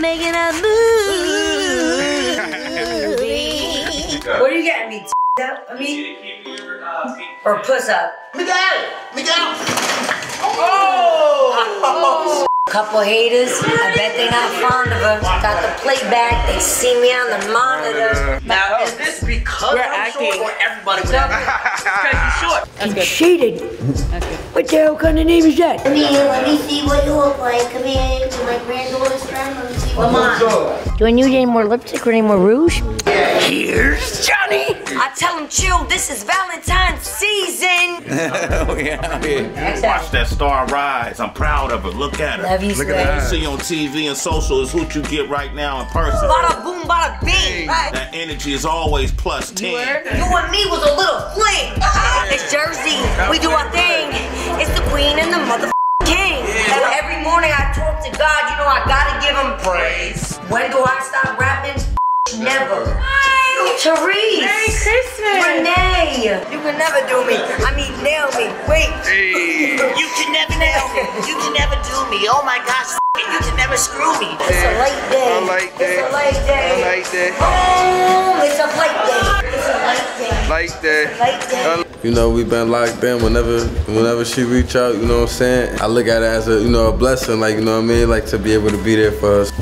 making a movie. What are you getting me? Up? I mean, or puss up? Miguel! Oh! Couple haters, I bet they not fond of her. Got the playback, they see me on the monitor. Now, is this because I'm short or everybody would have because he's short? That's good. Cheated. That's good. What the hell kind of name is that? Come here, let me see what you look like. Come here, you're my granddaughter's friend. Let me see what Do I need any more lipstick or any more rouge? Here's Johnny. I tell him, chill, this is Valentine's season. Oh, yeah. Watch that star rise. I'm proud of her. Look at her. Love you, Look at that. You see on TV and social is what you get right now in person. Bada boom, bada bing. That energy is always plus 10. You and me was a little fling. It's Jersey. We do our thing. It's the queen and the motherfucking king. And every morning I talk to God. You know I gotta give him praise. When do I stop rapping? Never. Therese. Merry Christmas. Renee. You can never do me. I mean, nail me. Wait. Hey. You can never nail me. You can never do me. Oh my gosh. You can never screw me. It's a light day. I like that. It's a light day. I like that. Oh, it's a light day. It's a light day. Like that. Light day. You know, we've been locked in. Whenever she reach out, you know what I'm saying? I look at it as a, you know, a blessing, like, you know what I mean? Like, to be able to be there for us.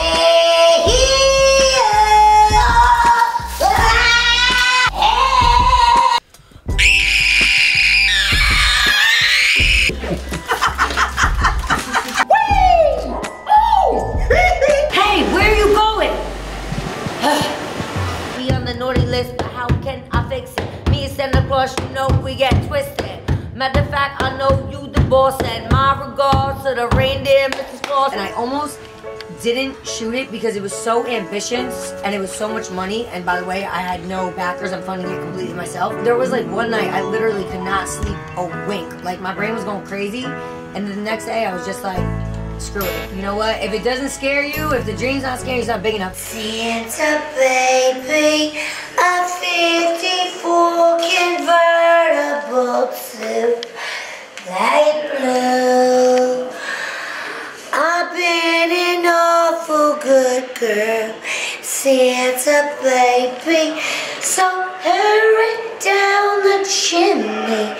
Santa Claus, you know we get twisted. Matter of fact, I know you the boss, and my regards to the reindeer, Mrs. Claus. And I almost didn't shoot it because it was so ambitious and it was so much money. And by the way, I had no backers. I'm funding it completely myself. There was like one night I literally could not sleep a wink. Like my brain was going crazy. And the next day I was just like, screw it. You know what? If it doesn't scare you, if the dream's not scaring you, it's not big enough. Santa baby, a 54 convertible to light blue. I've been an awful good girl, Santa baby, so hurry down the chimney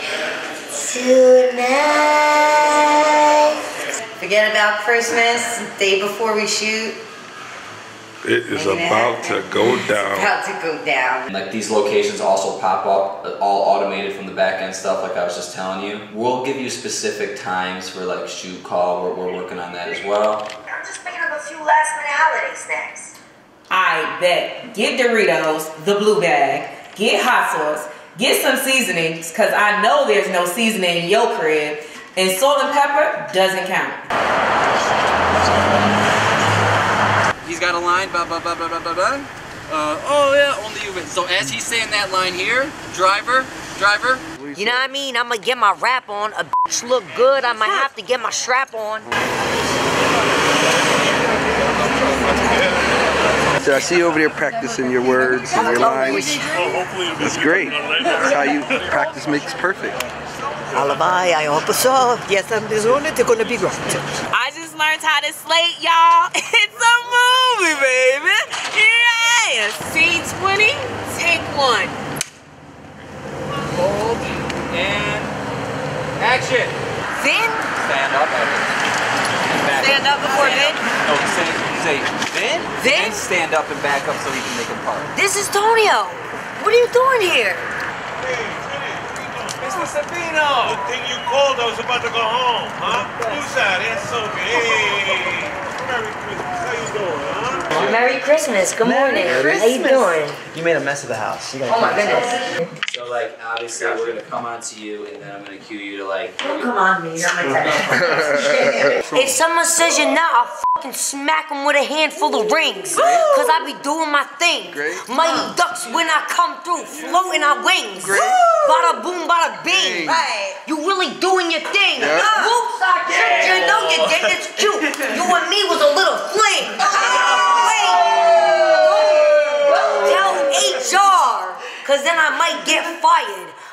tonight. Forget about Christmas, day before we shoot. It is about to go down. About to go down. Like these locations also pop up, all automated from the back end stuff like I was just telling you. We'll give you specific times for like shoot call, we're working on that as well. I'm just picking up a few last minute holiday snacks. I bet. Get Doritos, the blue bag, get hot sauce, get some seasonings, cause I know there's no seasoning in your crib. And salt and pepper doesn't count. He's got a line, blah, blah, blah, blah, blah, blah, blah. Oh yeah, only you win. So as he's saying that line here, driver. You know what I mean? I'm gonna get my rap on. A bitch look good, I might have to get my strap on. So I see you over there practicing your words and your lines. That's great. That's how you practice makes perfect. Alibi, I hope so. Yes, I'm doing it. It's gonna be great. I just learned how to slate, y'all. It's a movie, baby. Yeah. Scene 20, take 1. Hold and action. Vin? Stand up. Stand up before Vin? No, say Vin. Vin? And stand up and back up so he can make a part. This is Tonio. What are you doing here? Mr. Sabino! Good thing you called. I was about to go home, huh? Who's that? That's so good. Hey, Merry Christmas. How you doing, huh? Merry Christmas. Good morning. How you doing? You made a mess of the house. Oh my goodness. So like obviously we're gonna come on to you and then I'm gonna cue you to like Don't come on me. You're not my type. If someone says you're not, I'll fucking smack them with a handful of rings. Cause I be doing my thing. Mighty ducks when I come through, floating on wings. Bada boom, bada bing. Right. You really doing your thing. Whoops, I tricked you. No, you didn't. It's cute. You and me was a little fling. Wait. Don't tell HR. Cause then I might get fired.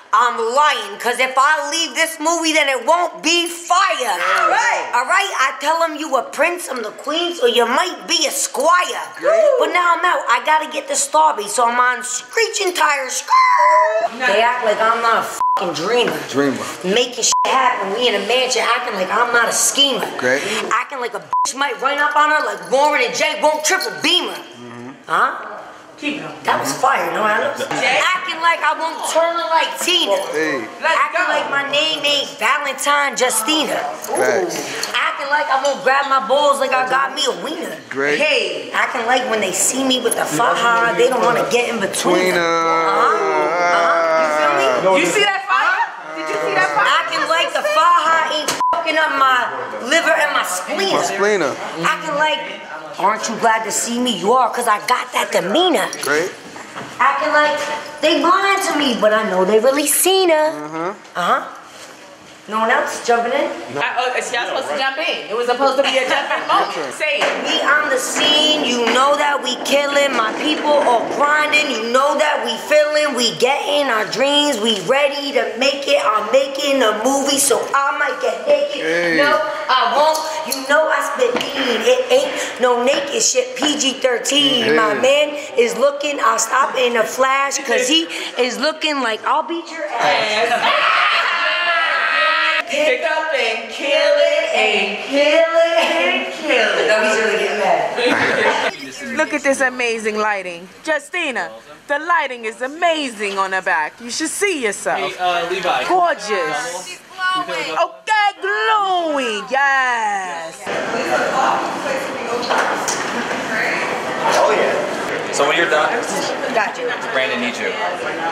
I'm lying, because if I leave this movie, then it won't be fire. All right? I tell them you a prince, I'm the queen, so you might be a squire. But now I'm out. I got to get the Starby, so I'm on screeching tires. They act like I'm not a fucking dreamer. Making shit happen. We in a mansion acting like I'm not a schemer. Great. Acting like a bitch might run up on her like Warren and Jay won't triple beamer. Huh? That was fire, no Adams? Acting like I won't turn her like Tina. Acting like my name ain't Valentine Justina. Acting like I won't grab my balls like I got me a wiener. Great. Hey, acting like when they see me with the faja, they don't want to get in between. You feel me? You see that fire? Did you see that fire? Acting like the faja ain't fucking up my liver and my spleen. Acting like, aren't you glad to see me? You are, because I got that demeanor. Great. Acting like they blind to me, but I know they really seen her. No one else jumping in? Y'all supposed to jump in. It was supposed to be a jumping moment. Say it. We on the scene, you know that we killing. My people all grinding, you know that we feeling. We getting our dreams, we ready to make it. I'm making a movie, so I might get naked. No, I won't. You know I spit mean. It ain't no naked shit. PG-13. My man is looking. I'll stop in a flash, cause he is looking like I'll beat your ass. Pick up and kill it and kill it and kill it. No, he's really getting mad. Look at this amazing lighting. Justina, the lighting is amazing on the back. You should see yourself. Hey, Levi. Gorgeous. Okay, glowing. Yes. Oh yeah. So when you're done, got you. Brandon needs you.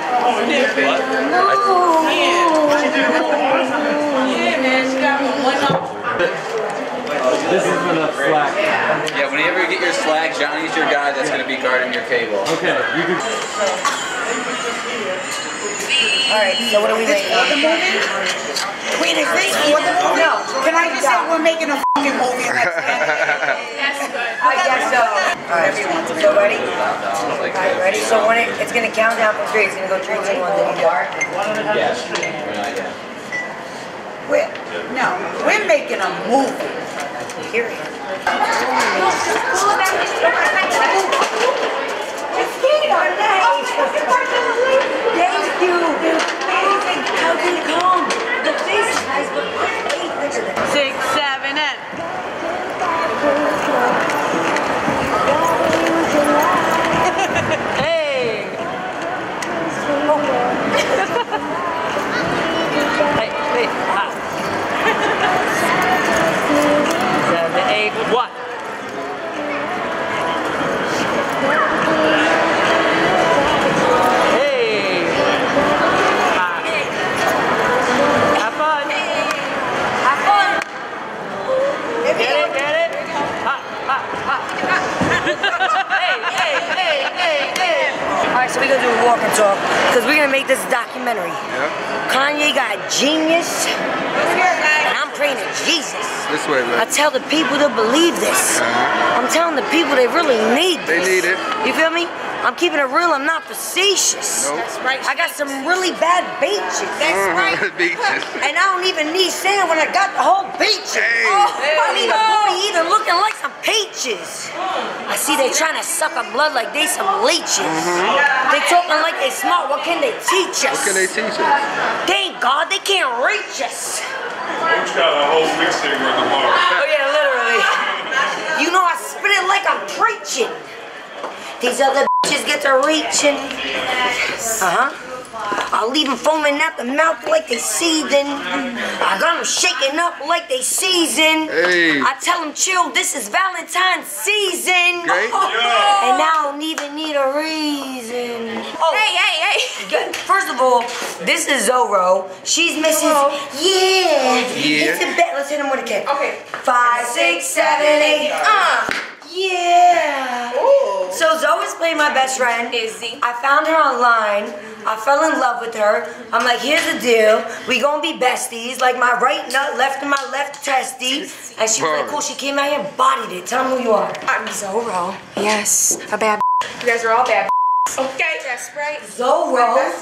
This is for the flag. Yeah, whenever you get your flag, Johnny's your guy that's going to be guarding your cable. Okay, you can. Alright, so what are we making? Wait, is this for the movie? No. Can I just say we're making a fucking movie? That's good. I guess so. Alright, so ready? Alright, ready? So when it's gonna count down from 3, it's gonna go 3, 2, 1, then you go. Yes. We're making a movie. Period. Thank you. Amazing. How can you come? The face is nice, but it's 6, 7, and. Hey. Hey, ah. 7, 8, what? Alright, so we're gonna do a walk and talk, because we're gonna make this documentary. Kanye got genius, and I'm praying to Jesus. This way, man. I tell the people to believe this. I'm telling the people they really need this. They need it. You feel me? I'm keeping it real, I'm not facetious. Nope. That's right. I got some really bad beaches. That's right. Beaches. And I don't even need sand when I got the whole beach. I mean, the boy even looking like some peaches. I see they trying to suck our blood like they some leeches. They talking like they smart. What can they teach us? What can they teach us? Thank God they can't reach us. Coach got a whole mixtape worth of bars. Oh yeah, literally. You know I spit it like I'm preaching. These other bitches get to reaching. I'll leave them foaming at the mouth like they seething. I got them shaking up like they season. I tell them chill, this is Valentine's season. And I don't even need a reason. Oh, hey. First of all, this is Zorro. She's Mrs. Yeah. It's a bet. Let's hit him with a kick. Okay. 5, 6, 7, 8. Yeah. Ooh. So Zoe's playing my best friend. Izzy. I found her online. I fell in love with her. I'm like, here's the deal. We gonna be besties. Like my right nut left in my left testy. And she was like, cool. She came out here and bodied it. Tell them who you are. I'm Zorro. Yes, a bad. You guys are all bad. Okay, that's right. Zorro.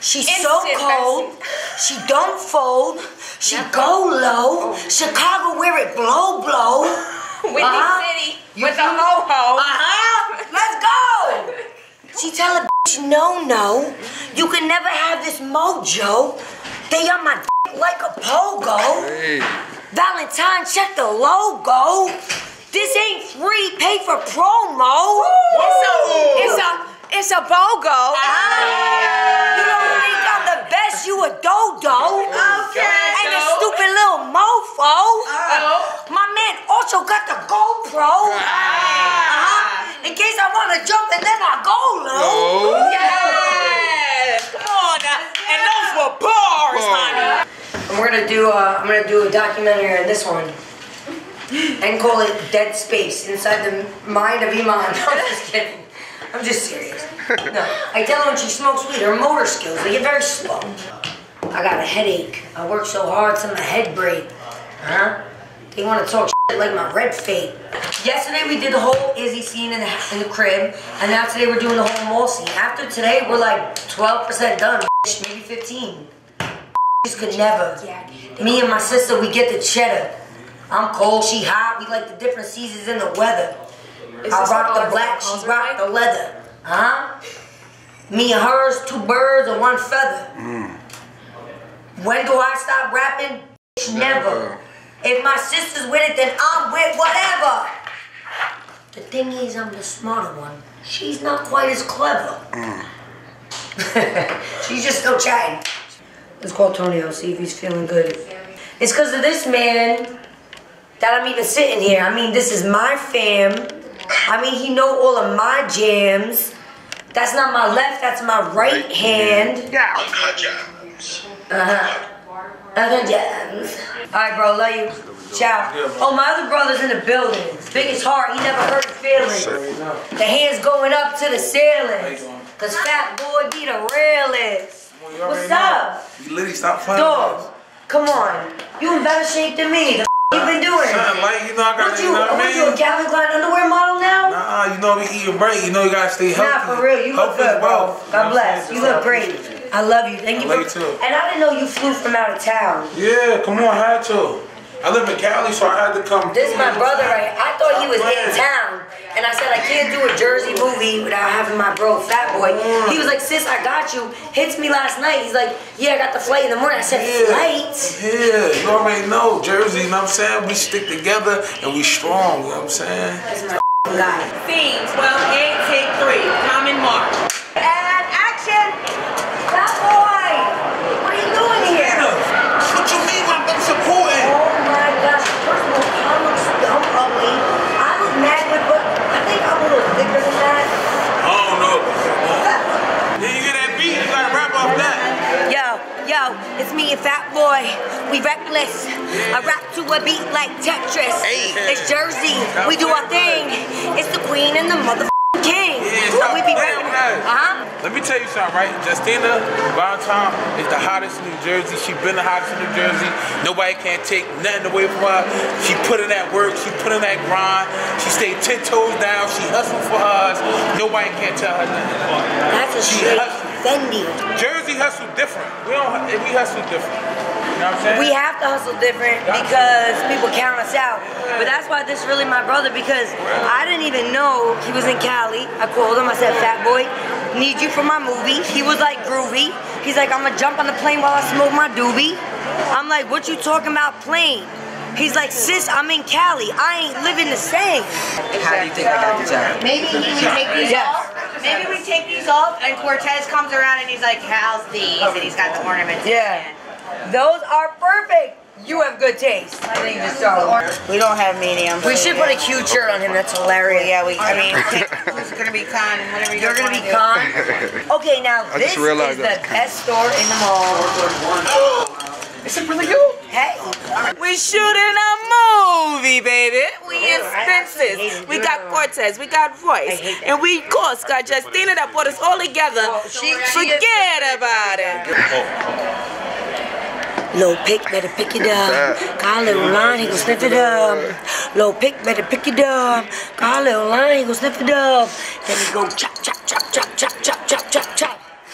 She's so cold. She don't fold. She go low. Chicago where it blow. Windy City with the ho-ho. Let's go. She tell a bitch no. You can never have this mojo. They on my dick like a pogo. Hey. Valentine, check the logo. This ain't free, pay for promo. It's a BOGO. You don't think I'm the best, you a dodo. Okay. And a stupid little mofo. My man also got the GoPro. In case I want to jump and then I go low. Yes. Come on now. And those were bars, honey. And we're gonna do I'm gonna do a documentary on this one. And call it Dead Space Inside the Mind of Iman. No, I'm just kidding. I'm just serious. No, I tell her when she smokes weed, her motor skills, they get very slow. I got a headache. I work so hard till my head break. They want to talk shit like my red fate. Yesterday we did the whole Izzy scene in the crib, and now today we're doing the whole mall scene. After today, we're like 12% done, maybe 15. Just could never. Me and my sister, we get the cheddar. I'm cold, she hot, we like the different seasons in the weather. I rock the black, she rock the leather. Me and hers, 2 birds and 1 feather. When do I stop rapping? Never. If my sister's with it, then I'm with whatever. The thing is, I'm the smarter one. She's not quite as clever. She's just still chatting. Let's call Tonio, see if he's feeling good. It's because of this man that I'm even sitting here. I mean, this is my fam. I mean, he know all of my jams. That's not my left, that's my right hand. Other jams. Alright, bro, love you. Ciao. Oh, my other brother's in the building. Biggest heart, he never hurt feelings. The hands going up to the ceiling. Cause Fat Boy be the realest. What's up? You literally stop playing. Dog, come on. You in better shape than me. The you been doing? Something like, you know, I got, you know what I mean? You a Calvin Klein underwear model now? Nah, you know, we eating right. You know, you gotta stay healthy. Nah, for real. You look good, bro. God bless. You look great. I love you. Thank you for. And I didn't know you flew from out of town. Yeah, come on, I had to. I live in Cali, so I had to come. This is my brother, right? I thought he was in town. And I said, I can't do a Jersey movie without having my bro, Fat Boy. He was like, sis, I got you. Hits me last night. He's like, yeah, I got the flight in the morning. I said, flight? Yeah, you already know. Jersey, you know what I'm saying? We stick together and we strong, you know what I'm saying? That's my guy. Scene 12-8, take 3. Common march. And action! Fat Boy! What are you doing here? What you mean I'm supporting? Oh my gosh. First of all, Tom looks dumb ugly. I look mad with, but I think I'm a little thicker than that. I don't know. Then you get that beat, you gotta rap off that. Yo, it's me and Fat Boy. We reckless. I rap to a beat like Tetris. It's Jersey. We do our thing. It's the queen and the motherfucking king. We be rapping. Let me tell you something, right? Justina Valentine is the hottest in New Jersey. She been the hottest in New Jersey. Nobody can't take nothing away from her. She put in that work. She put in that grind. She stayed 10 toes down. She hustled for us. Nobody can't tell her nothing. That's a straight Fendi. Jersey hustle different. We hustle different. You know what I'm saying? We have to hustle different because people count us out. But that's why this is really my brother, because I didn't even know he was in Cali. I called him, I said, Fat Boy, need you for my movie. He was like groovy. He's like, I'm gonna jump on the plane while I smoke my doobie. I'm like, what you talking about plane? He's like, sis, I'm in Cali. I ain't living the same. How do you think I got the job? Maybe we take these off. Maybe we take these off and Cortez comes around and he's like, how's these? And he's got the ornaments. Yeah. Those are perfect. You have good taste. I think just we don't have medium. We should put a cute shirt on him. That's hilarious. Yeah, I mean, who's gonna be con? Whatever you're gonna be con. Okay, now this is the best store in the mall. Is it really you? Hey, we shooting a movie, baby. We in Spencer's. We got Cortez, we got Royce, and we, of course, got Justina that brought us all together. Forget about it. Lil Pick, better pick it up. Got a little line, he gon' sniff it up. Lil Pick, better pick it up. Got a little line, he gon' sniff it up. Then he go chop, chop, chop, chop, chop, chop, chop, chop, chop.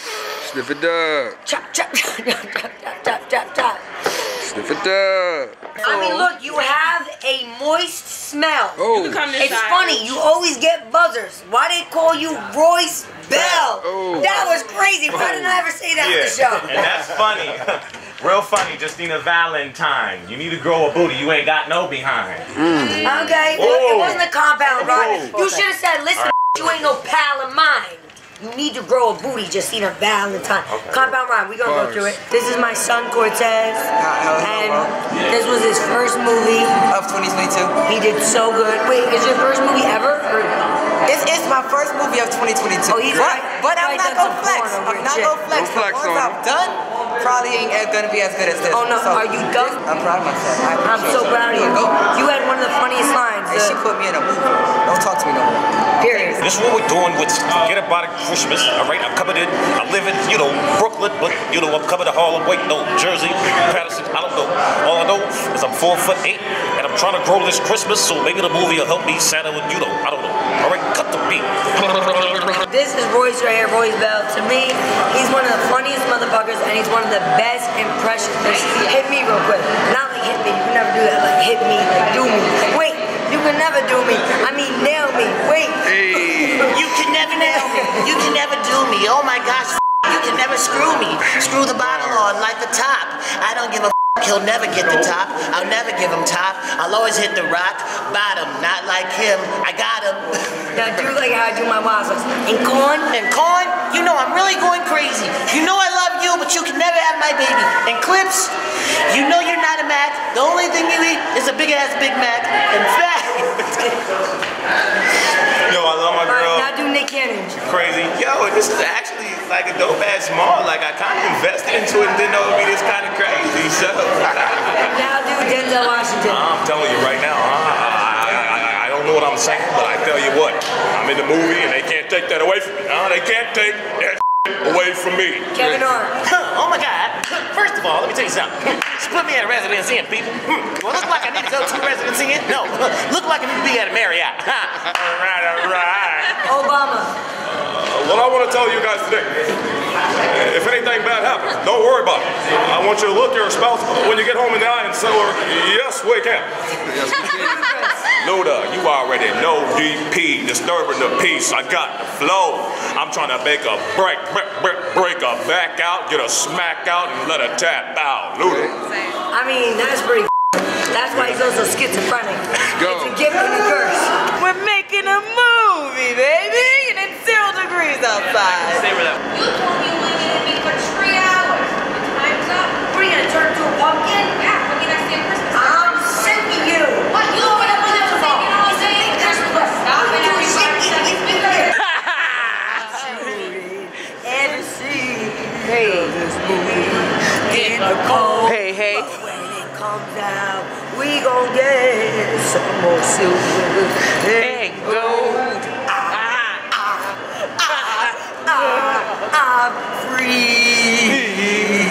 Sniff it up. Chop, chop, chop, chop, chop, chop, chop. Sniff it up. I mean, look, you have a moist smell. Oh. It's funny, you always get buzzers. Why they call you Royce Bell? Oh. That was crazy. Why didn't I ever say that on the show? And that's funny. Real funny, Justina Valentine. You need to grow a booty. You ain't got no behind. Okay, it wasn't a compound ride. You should have said, listen, you ain't no pal of mine. You need to grow a booty, Justina Valentine. Compound rhyme, we gonna go through it. This is my son Cortez, and this was his first movie of 2022. He did so good. Wait, is your first movie ever? This is my first movie of 2022. Oh, he's right. But I'm not gonna flex. I'm not gonna flex. The ones I've done probably ain't gonna be as good as this. Oh no, are you done? I'm proud of myself. I'm so proud of you. You had one of the funniest lines. And she put me in a movie. Don't talk to me no more. Period. This is what we're doing with Get About It Christmas, all right? I'm coming in, I live in, Brooklyn, but, I'm coming to Harlem, Jersey, Patterson, I don't know. All I know is I'm 4'8", and I'm trying to grow this Christmas, so maybe the movie will help me, Santa, with, I don't know. All right, cut the beat. This is Royce right here, Royce Bell. To me, he's one of the funniest motherfuckers, and he's one of the best impressionists. Hit me real quick. Not like hit me, you can never do that. Like hit me, like do me. Wait, you can never do me. I mean nail me. Wait. You can never nail me. You can never do me. Oh my gosh, you can never screw me. Screw the bottle on like the top. I don't give a he'll never get the top. I'll never give him top. I'll always hit the rock bottom. Not like him. I got him. Now do like how I do my waffles. And corn? And corn? You know I'm really going crazy. You know I love you, but you can never have my baby. And Clips, you know you're not a Mac. The only thing you eat is a big ass Big Mac. In fact. Yo, I love my girl. Now do Nick Cannon. Crazy. Yo, this is actually like a dope ass mall. Like I kind of invested into it and didn't know it would be this kind of crazy. So now do Denzel Washington. I'm telling you right now, I don't know what I'm saying, but I tell you what, I'm in the movie and they can't take that away from me. They can't take that away from me. Kevin Hart. Oh my God. First of all, let me tell you something. She put me at a residency in, people. Do I look like I need to go to a residency in? No. Look like I need to be at a Marriott. All right. Obama. What I want to tell you guys today, if anything bad happens, don't worry about it. I want you to look your spouse when you get home in the eye and tell her, yes, we can. Luda, you already know DP, disturbing the peace. I got the flow. I'm trying to make a break her back out, get a smack out, and let her tap out. Luda. I mean, that's pretty. That's why he's also schizophrenic. It's a gift and a curse. We're making a movie, baby, and it's 0 degrees outside. You told me you only needed me for 3 hours. Time's up. What are you gonna turn into a pumpkin? Yeah, what can I say Christmas? I'm sick of you. What? You don't want to put up singing all day? Christmas. Stop it, everybody. Ever see this movie in the cold? Hey. But when it comes out, we gon' get some more silver and gold. I'm free.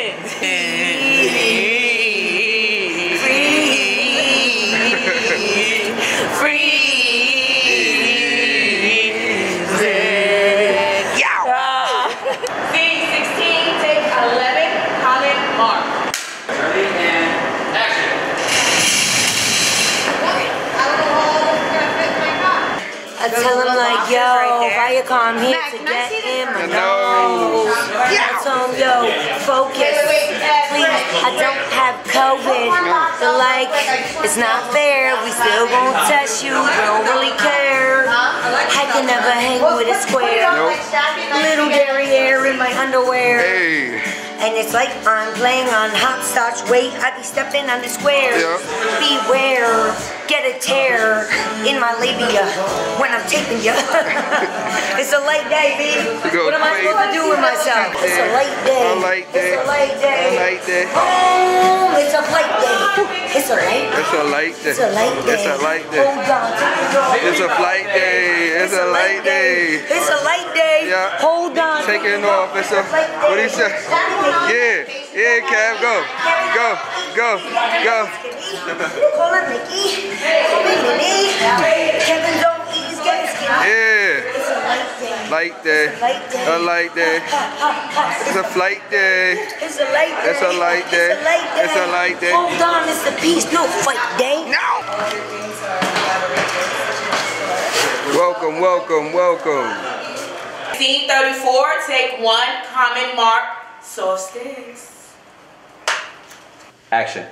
I tell him like, yo, Viacom here to get in my nose. I tell him, yo, focus, please, I don't have COVID. They're like, it's not fair, we still gon' test you, we don't really care. I can never hang with a square. Little derriere in my underwear. And it's like I'm playing on hopscotch. Wait, I be stepping on the square. Beware, get a tear in my labia when I'm taping you. It's a late day, B. What am I supposed to do with myself? It's a late day. It's a late day. Oh, it's a late day. It's a late day. It's a late day. It's a late day. It's a late day. Hold on. It's a flight day. It's a late day. It's a late day. Yeah. Hold on. Taking it off. It's a, what he say? Yeah, Kev, go. Call it Mickey. Call me Minnie. Kevin don't eat his getting skinny. Yeah. It's a late day. Light day. A light day. It's a flight day. It's a light day. It's a light day. It's a light day. Hold on, it's the peace, no fight day. No. Welcome, welcome, welcome. Scene 34, take 1, comment mark, solstice. Action.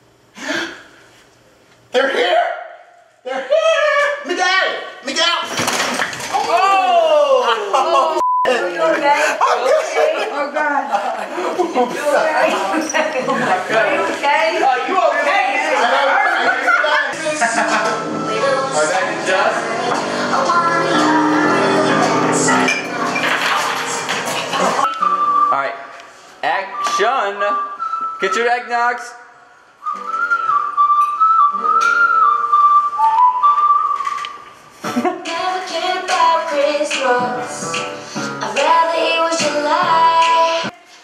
They're here! They're here! Miguel! Miguel! Oh! Are you okay? Oh God. Are you okay? Oh my God. Are you okay? Are you okay? Are that just? Alright. Action. Get your eggnogs. Never cared about Christmas. I'd rather hear what you like.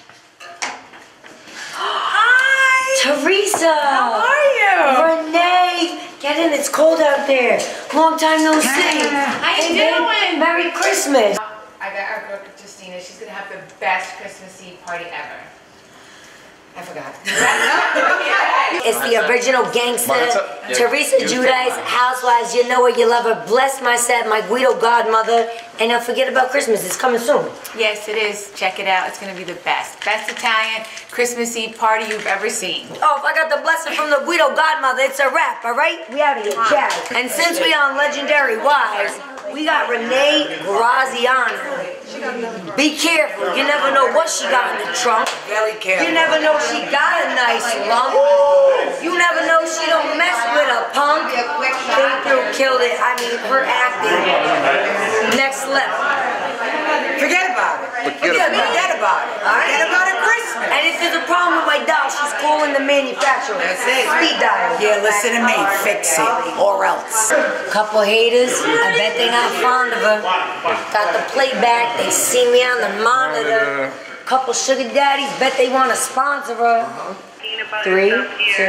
Hi! Teresa! How are you? Renee! Get in, it's cold out there. Long time no see. How you Hey, babe, doing? Merry Christmas. I got our girl Justina. She's gonna have the best Christmas Eve party ever. I forgot. It's the original gangster, Teresa Giudice, Housewives. You know her, you love her. Bless my set, my Guido godmother. And don't forget about Christmas. It's coming soon. Yes, it is. Check it out. It's gonna be the best. Best Italian Christmas Eve party you've ever seen. Oh, if I got the blessing from the Guido godmother, it's a wrap, all right? We out of here, ciao. And since we on Legendary Wives, we got Renee Graziano. Be careful. You never know what she got in the trunk. Very careful. You never know she got a nice lump. You never know she don't mess with a punk. Came killed it. I mean, her acting, next level. Forget about it. Forget about it. Forget about it Christmas. And if there's a problem with my doll, she's calling the manufacturer. That's it. Speed dial. Yeah, listen to me. Fix it. Or else. Couple haters, I bet they not fond of her. Got the playback, they see me on the monitor. Couple sugar daddies, bet they want to sponsor her. 3, 2, 1.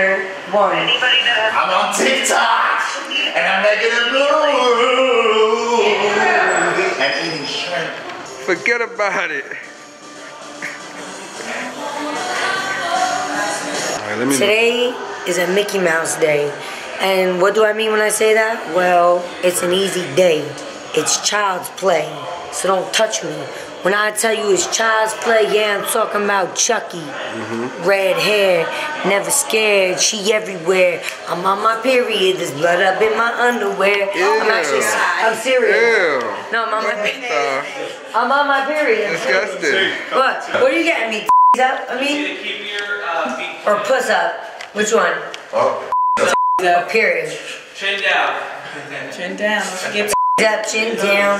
I'm on TikTok and I'm making a move and eating shrimp. Forget about it. Today is a Mickey Mouse day. And what do I mean when I say that? Well, it's an easy day. It's child's play. So don't touch me. When I tell you it's child's play, yeah, I'm talking about Chucky. Red hair, never scared, she everywhere. I'm on my period, there's blood up in my underwear. I'm serious. No, I'm on my period. I'm on my period. Disgusting. What are you getting me? Up? I mean, or puss up? Which one? Oh. Up, period. Chin down. Chin down. Don't forget. Up, chin down.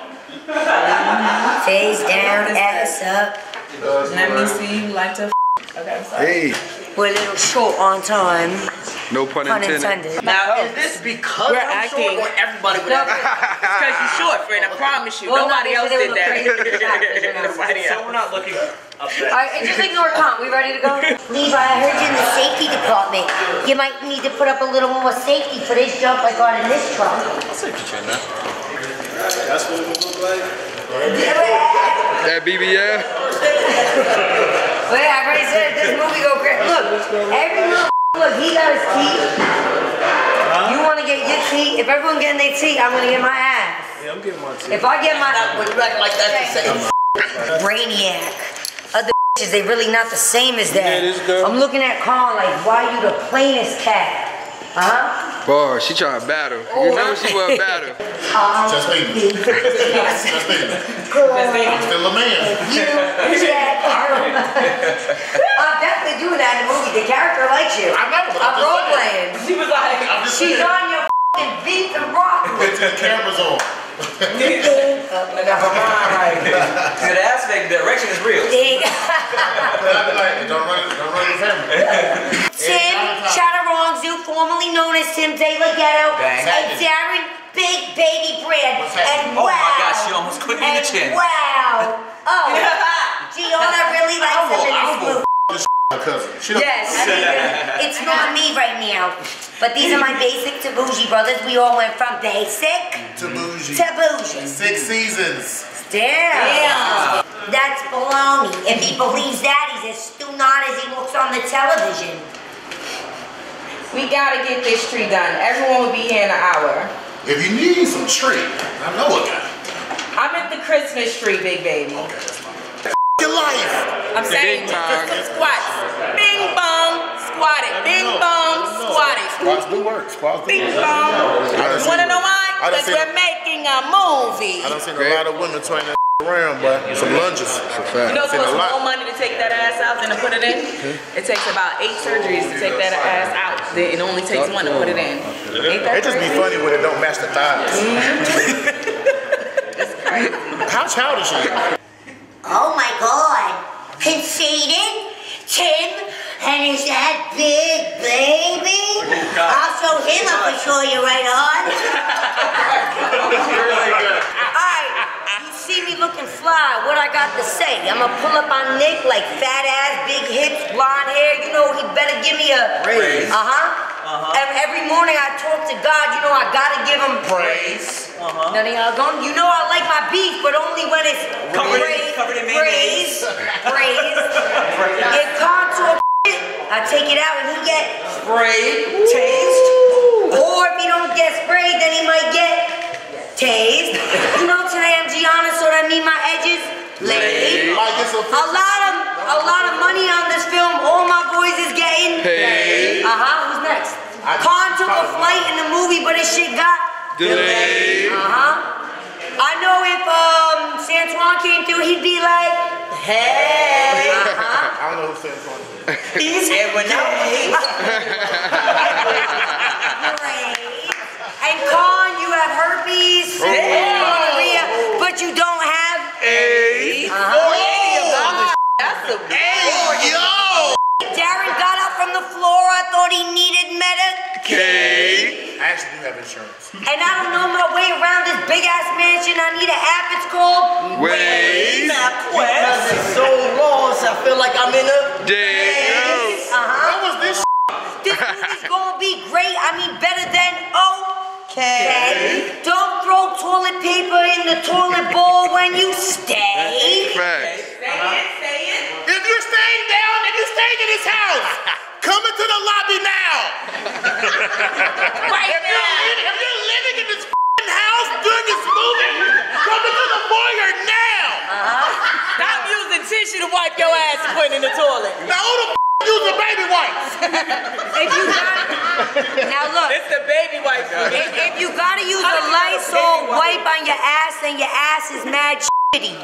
Face down, ass up. Let me see you like to. Okay, I'm sorry. Hey. We're a little short on time. No pun intended. Now, is this because You're I'm acting. short or everybody would No, it's because you're short, friend. I promise you. Well, Nobody else did that. Nobody So else. we're not looking upset. Alright, just ignore Tom. We ready to go? Levi, I heard you in the safety department. You might need to put up a little more safety for this jump I got in this trunk. I'll save your chin now. That's what it would look like. That BBL? Wait, I already said this movie go crazy. Look, every little look, he got his teeth. You want to get your teeth? If everyone getting their teeth, I'm going to get my ass. Yeah, I'm getting my teeth. If I get my When you act like that, you say, Brainiac. Other bitches, they really not the same as that. Yeah, this girl. I'm looking at Colin like, why you the plainest cat? Boy, she trying to battle. You know she want to battle. Just leave it. Just leave it. I'm still a man. I'm definitely doing that in the movie. The character likes you. I know, but I'm I'm just role playing. She was like, She's on your f***ing beat and rock. The camera's on. never mind, right? The aspect direction is real. I'd be like, don't run the family. Tim Chatterongzoo, formerly known as Tim De La Ghetto, Bang. and Darren Big Baby Brand. And Oh wow. my gosh, you almost clipped me in the chin. Wow. Oh. Gianna really likes him in this movie. My cousin. Yes, I mean, it's not me right now. But these are my basic to bougie brothers. We all went from basic To bougie. to bougie. 6 seasons. Damn. That's baloney. If he believes that, he's as stupid as he looks on the television. We gotta get this tree done. Everyone will be here in an hour. If you need some tree, I know a guy. I'm at the Christmas tree, big baby. Okay, that's fine. Your life. I'm saying just some squats. Bing bong, squat it. Bing bong, squat it. Squats do work. Squats do Bing work. bong. You wanna know why? Because we're making a movie. I done seen a lot of women turn that around, but some lunges. You know, it costs more money to take that ass out than to put it in. It takes about 8 surgeries to take that ass out. It only takes 1 to put it in. Ain't that It just be funny when it don't match the thighs. How childish are you? Oh my God. Conceited? Tim? And is that big baby? I'll show him up and show you right on. Alright, you see me looking fly, what I got to say? I'ma pull up on Nick like fat ass, big hips, blonde hair. You know he better give me a praise. Every morning I talk to God, you know I gotta give him praise. None of y'all going, you know I like my beef, but only when it's covered in mayonnaise. Praise. If Khan talks shit, I take it out and he get Sprayed, tased. Or if he don't get sprayed, then he might get tased. You know today I'm Gianna, so that mean my edges laid. A lot of money on this film. All my boys is getting paid. Who's next? Khan took a flight in the movie, but his shit got delayed. I know if San Juan came through, he'd be like, hey. I don't know who San Juan is. He's here now. And Khan, you have herpes, gonorrhea, but you don't have AIDS. That's a Hey, yo! Darren got up from the floor. I thought he needed Medicaid. I actually do have insurance. And I don't know my way around this big ass mansion. I need an app. It's called Waze. Because it's so long, so I feel like I'm in a Days. What was this? This movie's gonna be great. I mean, better than okay. Don't throw toilet paper in the toilet bowl when you stay. Say it. If you're staying down and you're staying in this house, come into the lobby now. If you're living in this house during this movie, come into the foyer now. Stop using tissue to wipe your ass and put it in the toilet. Now who the using baby wipes? If you got now look. It's the baby wipe. If you gotta use a Lysol wipe on your ass, then your ass is mad shitty.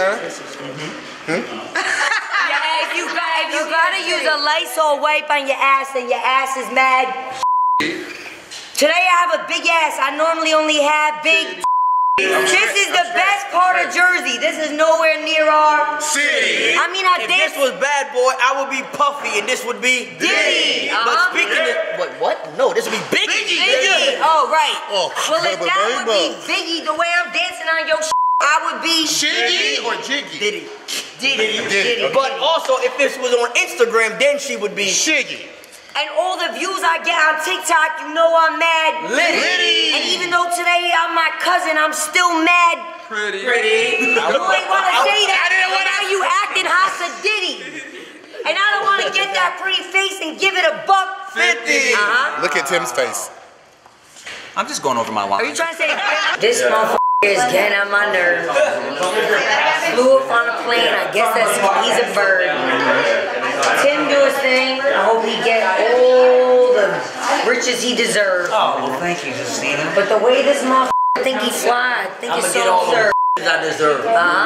If you gotta use a Lysol wipe on your ass, then your ass is mad. Today I have a big ass. I normally only have big. This is the best part of Jersey. This is nowhere near our city. I mean, I If did. this was Bad Boy, I would be Puffy, and this would be Diddy. But speaking of what? No, this would be Biggie. Biggie. Oh right. Oh, well, if that would be Biggie, the way I'm dancing on your I would be Shiggy or Jiggy? Diddy. But also, if this was on Instagram, then she would be Shiggy. And all the views I get on TikTok, you know I'm mad Liddy. And even though today I'm my cousin, I'm still mad Pretty. You ain't wanna say that. Now you acting Hasa Diddy. And I don't wanna get that pretty face and give it $1.50. Look at Tim's face. I'm just going over my line. Are you trying to say this motherfucker is getting on my nerves? Flew up on a plane, I guess he's a bird. Tim do his thing. I hope he get all the riches he deserves. Oh, well, thank you, Justina. But the way this motherfucker think he fly, I think I'm it's gonna get so all absurd. the I deserve.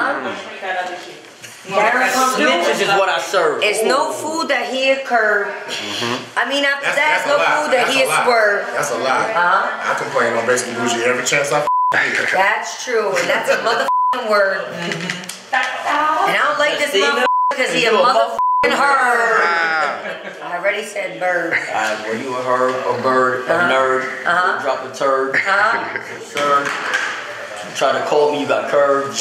Snitches is what I serve. It's no food that he curb. I mean, after that, it's no food that he swerve. That's a lie. I complain on Basically Bougie every chance I That's true, and that's a motherfucking word. And I don't like this motherfucker because he a motherfucking herb. I already said bird. Were you a herb, a bird, a nerd? Drop a turd. Sir. Try to call me, you got curved.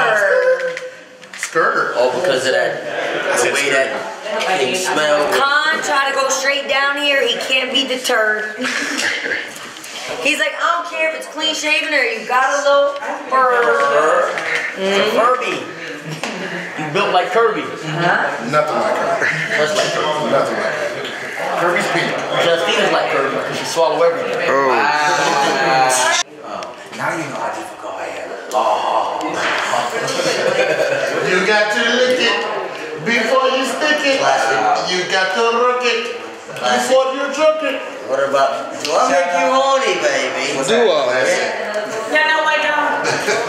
Skirt. Oh, because of that. The way that thing smells. Khan try to go straight down here, he can't be deterred. He's like, I don't care if it's clean shaven or you got a little bird. Kirby. You built like Kirby. Nothing like Kirby. Just like Kirby. Nothing like Kirby. Kirby's peanut. Justina's like Kirby because she swallow everything. Oh. Now you know how difficult I am. You got to lick it before you stick it. You got to rook it before you drunk it. What about, do I make you horny, baby? Do all that. Yeah, no, I don't.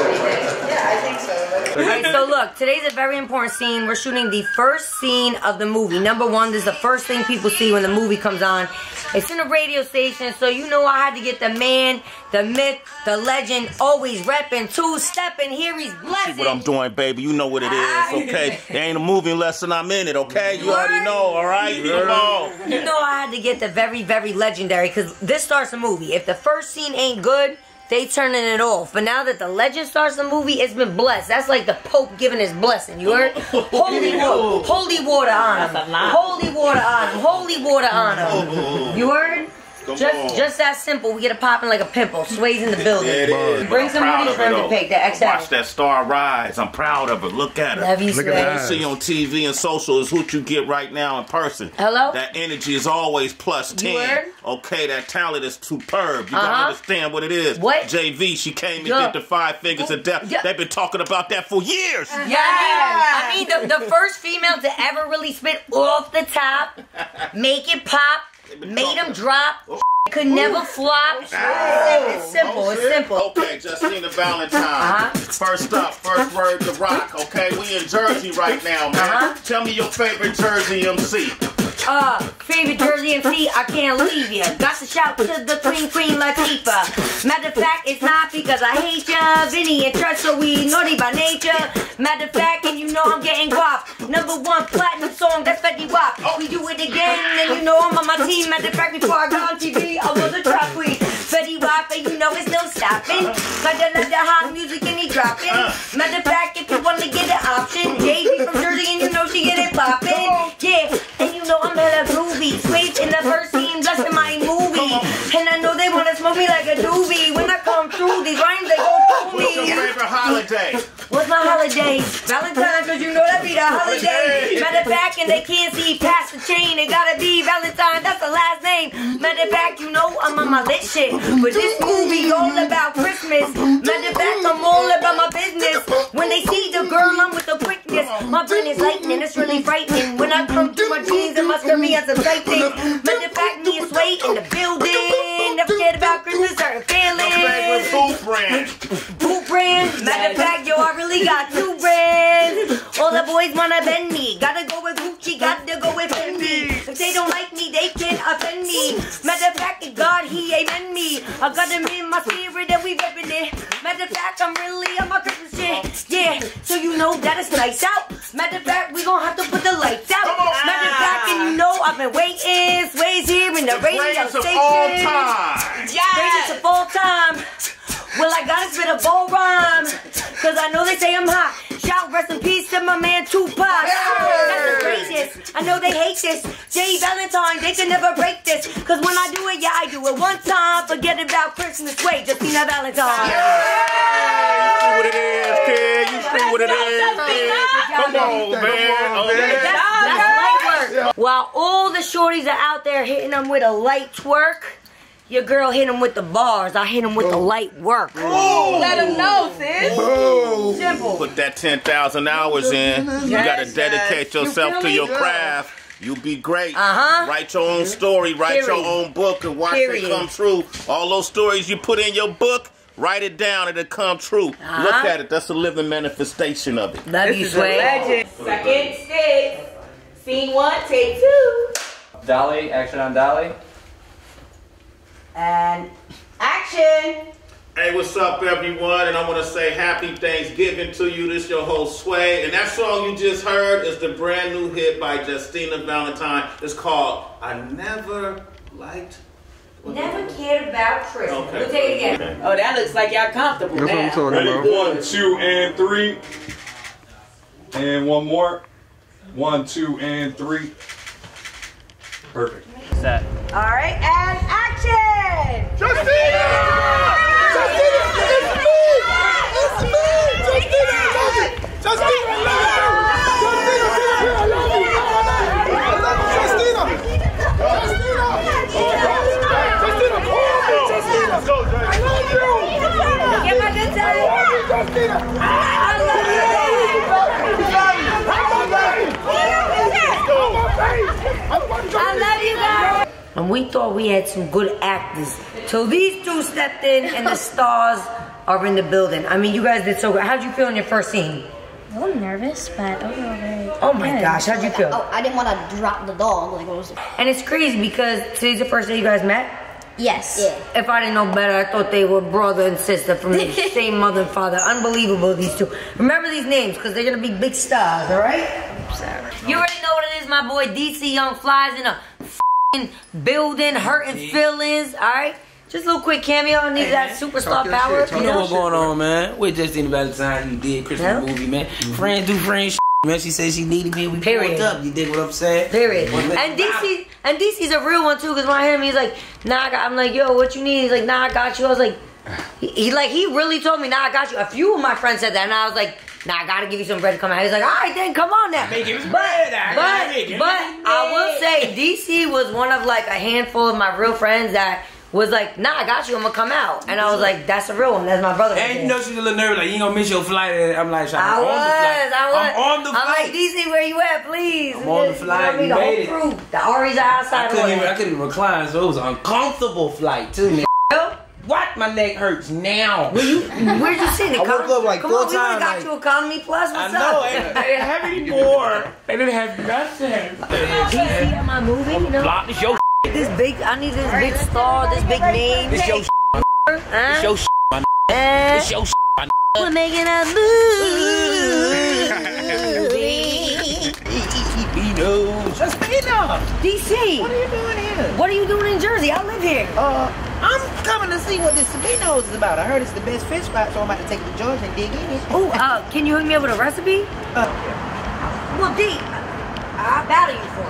Yeah, I think so. Alright, so look, today's a very important scene. We're shooting the first scene of the movie. Number one, this is the first thing people see when the movie comes on. It's in a radio station, so you know I had to get the man, the myth, the legend, always repping, two-stepping. Here he's blessing. See what I'm doing, baby. You know what it is, okay? It ain't a movie unless I'm in it, okay? You already know, all right? Come on. You know I had to get the very, very legendary, because this starts a movie. If the first scene ain't good, they turning it off. But now that the legend starts the movie, it's been blessed. That's like the Pope giving his blessing. You heard? Holy water on him. Holy water on him. Holy water on him. You heard? Just that simple. We get it popping like a pimple. Sway's in the building. Yeah, it is. Bring some I'm hoodies for him to pick. The XL. Watch that star rise. I'm proud of it. Look at it. Love you, Look at that. What you see on TV and social is what you get right now in person. Hello? That energy is always plus 10. You heard? Okay, that talent is superb. You gotta understand what it is. What? JV, she came and did the 5 fingers of death. They've been talking about that for years. Yeah. I mean, the first female to ever really spit off the top, make it pop, made them drop. Could never flop. It's simple. It's simple. Okay, Justina Valentine. First up, first word to rock. Okay, we in Jersey right now, man. Tell me your favorite Jersey MC. Favorite Jersey MC, I can't leave ya. Got to shout to the Queen Latifah. Matter of fact, it's not because I hate ya. Vinny and Trust, so we naughty by nature. Matter of fact, and you know I'm getting guap. #1 platinum song, that's Fetty Wap. We do it again, and you know I'm on my team. Matter of fact, before I got on TV, I was a trap queen. Fetty Wap, and you know it's no stopping. Like the hot music and he dropping. Matter of fact, if you want to get an option, JV from Jersey, and you know she get it poppin'. Yeah, and you know I'm hella groovy. Sway's in the first scene, blessing my movie. And I know they want to smoke me like a doobie. When I come through, these rhymes, they go through me. What's your favorite holiday? What's my holiday? Valentine's, cause you know that be the holiday. Matter of fact, and they can't see past the chain. It gotta be Valentine, that's the last name. Matter of fact, you know I'm on my lit shit. But this movie all about Christmas. Matter of fact, I'm all about my business. When they see the girl, I'm with the quickness. My brain is lightning, it's really frightening. When I come through my jeans and my skirt, me as a tight thing. Matter of fact, me and Sway in the building. Never forget about Christmas, certain feelings. Boot brand. Boot brand. Matter of fact, yo, I really got 2 brands. All the boys wanna bend me. Gotta go with Gucci, gotta go with Fendi. If they don't like me, they can offend me. Matter of fact, God, he amen me. I got him in my spirit and we reppin' it. Matter of fact, I'm really on my Christmas shit. Yeah, so you know that it's nice out. Matter of fact, we gon' have to put the lights out. Matter of fact, and you know I've been waiting. Sway's here in the radio station. Greatest of all time. Well, I gotta spit a bold rhyme, cause I know they say I'm hot. Shout rest in peace to my man Tupac. That's the greatest. I know they hate this. Jay Valentine, they can never break this. Cause when I do it, yeah, I do it one time. Forget about Christmas. Wait, Justina Valentine. You see what it is, kid. You see what it is, kid. Come on, man. That's light work. While all the shorties are out there hitting them with a light twerk, your girl hit him with the bars. I hit him with the light work. Let him know, sis. Simple. Put that 10,000 hours in. You gotta dedicate yourself to your craft. You'll be great. Write your own story. Write your own book and watch it come true. All those stories you put in your book, write it down and it'll come true. Look at it. That's a living manifestation of it. Love you, Sway. Second stick. Scene 1, take 2. Dolly, action on Dolly. And action! Hey, what's up, everyone? And I want to say happy Thanksgiving to you. This your host, Sway. And that song you just heard is the brand new hit by Justina Valentine. It's called I Never Liked... Never cared about Christmas. Okay. We'll take it again. Oh, that looks like y'all comfortable That's now. what I'm talking about. 1, 2, and 3. And one more. 1, 2, and 3. Perfect. Set. All right, and action! Justina! Justina, it's me! It's me! Justina! I love you guys. And we thought we had some good actors till these two stepped in and the stars are in the building. I mean, you guys did so good. How'd you feel in your first scene? A little nervous, but overall very Oh my gosh, how'd you feel? Oh, I didn't want to drop the dog. Like, what was it? And it's crazy because today's the first day you guys met. Yes. Yeah. If I didn't know better, I thought they were brother and sister from the same mother and father. Unbelievable, these two. Remember these names because they're going to be big stars, all right? You already know what it is, my boy DC Young Flies in a f***ing building, hurting feelings, all right? Just a little quick cameo. I need that superstar power. You know what's going on, man? We're just in about the time you did Christmas movie, man. Friends do friends shit, man. She said she needed me. We pulled up. You dig what I'm saying? Period. And DC's a real one too, because when I hear him, he's like, nah, I'm like, yo, what you need? He's like, nah, I got you. I was like, he really told me, nah, I got you. A few of my friends said that, and I was like, nah, I gotta give you some bread to come out. He's like, all right, then come on now. But I will say, DC was one of like a handful of my real friends that was like, nah, I got you, I'm gonna come out. And I was like, that's a real one, that's my brother. And you know she's a little nervous, like, you ain't gonna miss your flight. And I'm like, I was. I'm on the flight. I'm like, DC, where you at, please? I'm on the flight, you know what I mean? The whole crew, the Ari's outside. I couldn't even recline, so it was an uncomfortable flight too, man. What? My neck hurts now. Where'd you sit? I woke up like 4 times. Come on, we would've got you Economy Plus. What's up? I know, they didn't have any more. They didn't have nothing. DC at my movie, you know? Block this your This big, I need this big star, this big name. This your This your my This your my We're making a DC. What are you doing here? What are you doing in Jersey? I live here. I'm coming to see what this Sabino's is about. I heard it's the best fish spot, so I'm about to take the George and dig in it. Oh, can you hook me up with a recipe? Well, D, I'll battle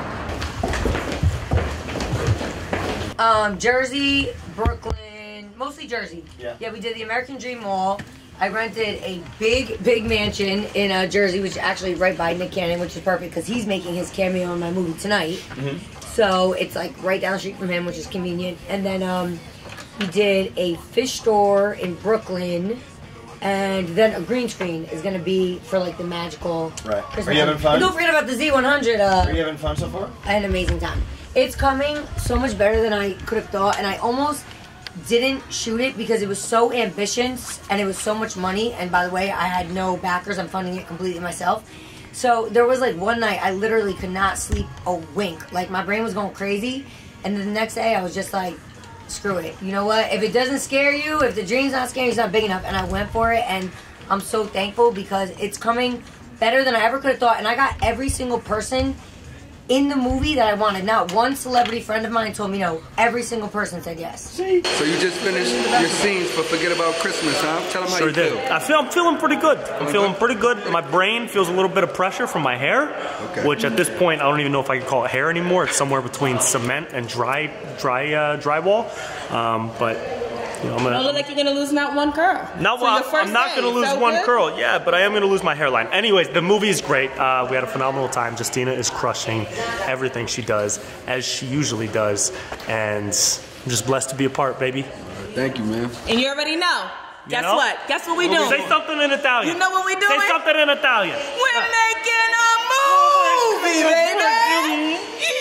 you for it. Jersey, Brooklyn, mostly Jersey. Yeah, we did the American Dream Mall. I rented a big mansion in Jersey, which is actually right by Nick Cannon, which is perfect because he's making his cameo in my movie tonight. So it's like right down the street from him, which is convenient. And then we did a fish store in Brooklyn, and then a green screen is going to be for like the magical Christmas. Are you having fun? And don't forget about the Z100. Are you having fun so far? I had an amazing time. It's coming so much better than I could have thought, and I almost didn't shoot it because it was so ambitious and it was so much money. And by the way, I had no backers. I'm funding it completely myself. So there was like one night I literally could not sleep a wink. Like my brain was going crazy. And then the next day I was just like, screw it. You know what? If it doesn't scare you, if the dream's not scary, it's not big enough. And I went for it, and I'm so thankful because it's coming better than I ever could have thought. And I got every single person in the movie that I wanted. Not one celebrity friend of mine told me no. Every single person said yes. So you just finished your scenes for Forget About Christmas, huh? Tell them how you feel. I'm feeling pretty good. I'm feeling pretty good. My brain feels a little bit of pressure from my hair, which at this point I don't even know if I can call it hair anymore. It's somewhere between cement and drywall. But you know, You look like you're gonna lose not one curl. I'm not gonna lose one curl, yeah, but I am gonna lose my hairline. Anyways, the movie is great. We had a phenomenal time. Justina is crushing everything she does, as she usually does, and I'm just blessed to be a part, baby. Thank you, man. And you already know. Guess know? what? Guess what we doing? Say something in Italian. You know what we doing? Say something in Italian. We're making a movie, baby.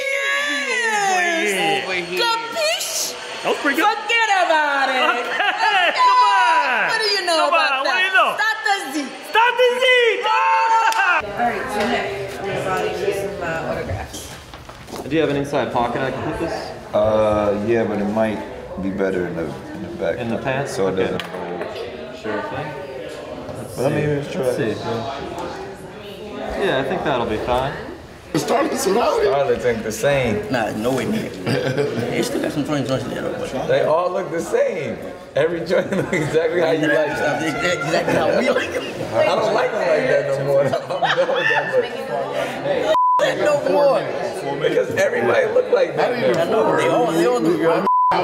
Yes. Capiche? That was pretty good. Forget about it. Okay, come on. What do you know about that? What do you know? Start the Z. Start the Z. Alright, so next, I'm gonna body you some autographs. Do you have an inside pocket I can put this? Yeah, but it might be better in the back. In the pants? So it doesn't Sure thing. But I mean, let's try it. Yeah, I think that'll be fine. Scarlett ain't the same. Nah, no way near. They still got some joints in there though. They all look the same. Every joint looks exactly how you like them. Exactly how we like them. I don't like them like that no more. I'm done with that look. No more. Because everybody look like that. I know, they all do. I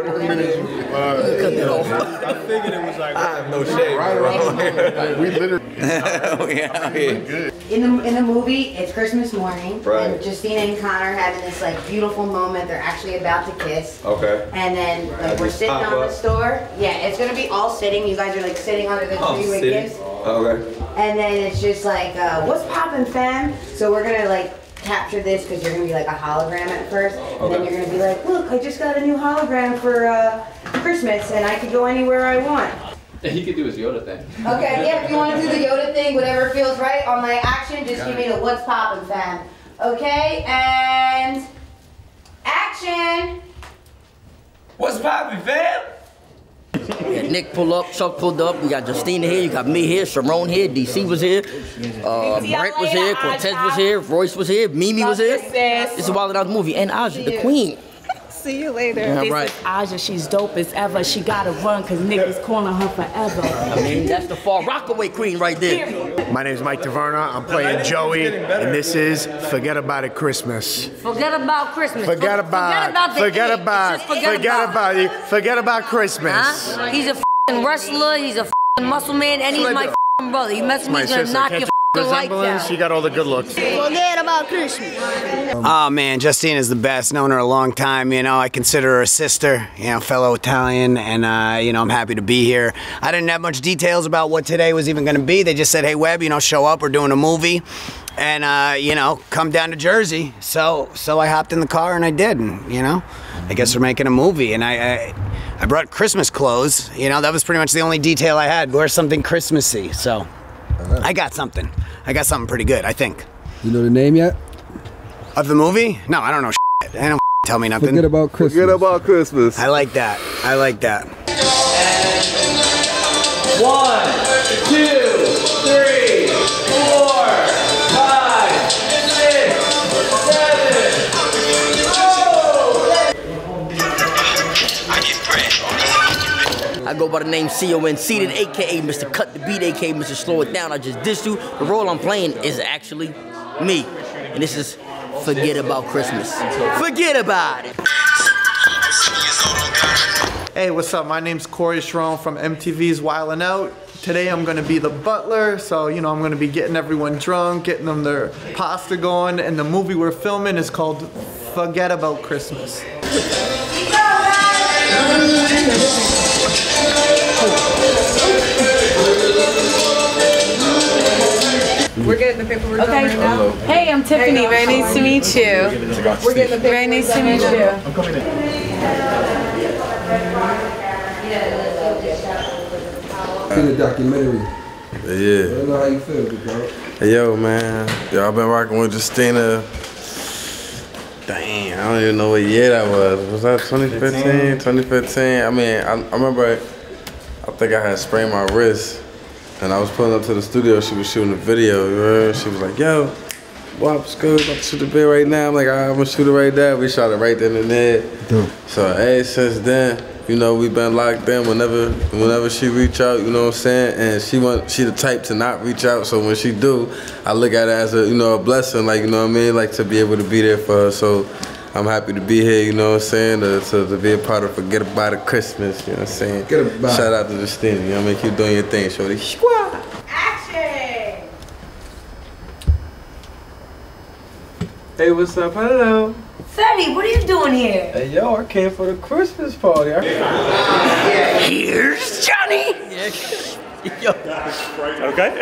figured it was like I have no shame. We literally we out here. In the movie, it's Christmas morning, Right. and Justina and Connor having this like beautiful moment. They're actually about to kiss. Okay. And then like, we're just sitting pop on up. the store. Yeah, it's gonna be all sitting. You guys are like sitting under the tree with sitting? gifts. Okay. And then it's just like, what's poppin', fam? So we're gonna like capture this because you're gonna be like a hologram at first, and then you're gonna be like, look, I just got a new hologram for Christmas, and I can go anywhere I want. He could do his Yoda thing. Okay, yeah, if you want to do the Yoda thing, whatever feels right on my action, just give me the what's poppin', fam. Okay, and action. What's poppin', fam? We had Nick pull up, Chuck pulled up, we got Justina here, you got me here, Sharon here, DC was here, Brent was here, Cortez was here, Royce was here, Mimi was here. This is Wild 'N Out the movie, and Aja, the queen. See you later. Yeah, this right. is Aja, she's dope as ever. She gotta run because Nick is calling her forever. I mean, that's the Far Rockaway queen right there. My name's Mike Taverna, I'm playing Joey, and this is Forget About It Christmas. Forget about Christmas. Forget about Christmas. Huh? He's a f***ing wrestler, he's a f***ing muscle man, and he's my f***ing brother. You mess with me, he's gonna knock your f***ing lights out. You got all the good looks. Forget about Christmas. Oh man, Justina's the best. Known her a long time, you know. I consider her a sister, you know, fellow Italian, and you know, I'm happy to be here. I didn't have much details about what today was even gonna be. They just said, hey Webb, you know, show up, we're doing a movie. And you know, come down to Jersey. So I hopped in the car and I did, and you know, I guess we're making a movie, and I brought Christmas clothes. You know, that was pretty much the only detail I had. Wear something Christmassy. So I got something. I got something pretty good, I think. You know the name yet? Of the movie? No, I don't know shit. They don't tell me nothing. Forget about Christmas. Forget about Christmas. I like that. I like that. 1, 2, 3, 4, 5, 6, 7. I go by the name C.O.N. Seated, aka Mr. Cut the Beat, aka Mr. Slow It Down. I just dissed you. The role I'm playing is actually me. And this is Forget About Christmas. Forget about it. Hey, what's up? My name's Corey Sharon from MTV's Wild 'N Out. Today I'm gonna be the butler, so you know I'm gonna be getting everyone drunk, getting them their pasta going, and the movie we're filming is called Forget About Christmas. We're getting the paperwork okay. Right now. Hey, I'm Tiffany. Very nice to meet you. We're getting the very nice to meet you. I'm coming in. In the documentary. Yeah. I don't know how you feel, bro. Hey, yo, man. Yo, I've been rocking with Justina. Dang, I don't even know what year that was. Was that 2015? 2015? I mean, I remember, I think I had sprained my wrist. And I was pulling up to the studio, she was shooting a video, you know? She was like, yo, what's good, about to shoot the bit right now. I'm like, all right, I'm gonna shoot it right there. We shot it right then and there. So, hey, since then, you know, we've been locked in whenever she reach out, you know what I'm saying? And she the type to not reach out, so when she do, I look at it as a, you know, a blessing, like, you know what I mean? Like, to be able to be there for her. So I'm happy to be here, you know what I'm saying? To be a part of Forget About It Christmas, you know what I'm saying? Shout out to Justina, you know what I mean? Keep doing your thing, shorty. Action! Hey, what's up? Hello. Fetty, what are you doing here? Hey, yo, I came for the Christmas party. Here's Johnny. Okay.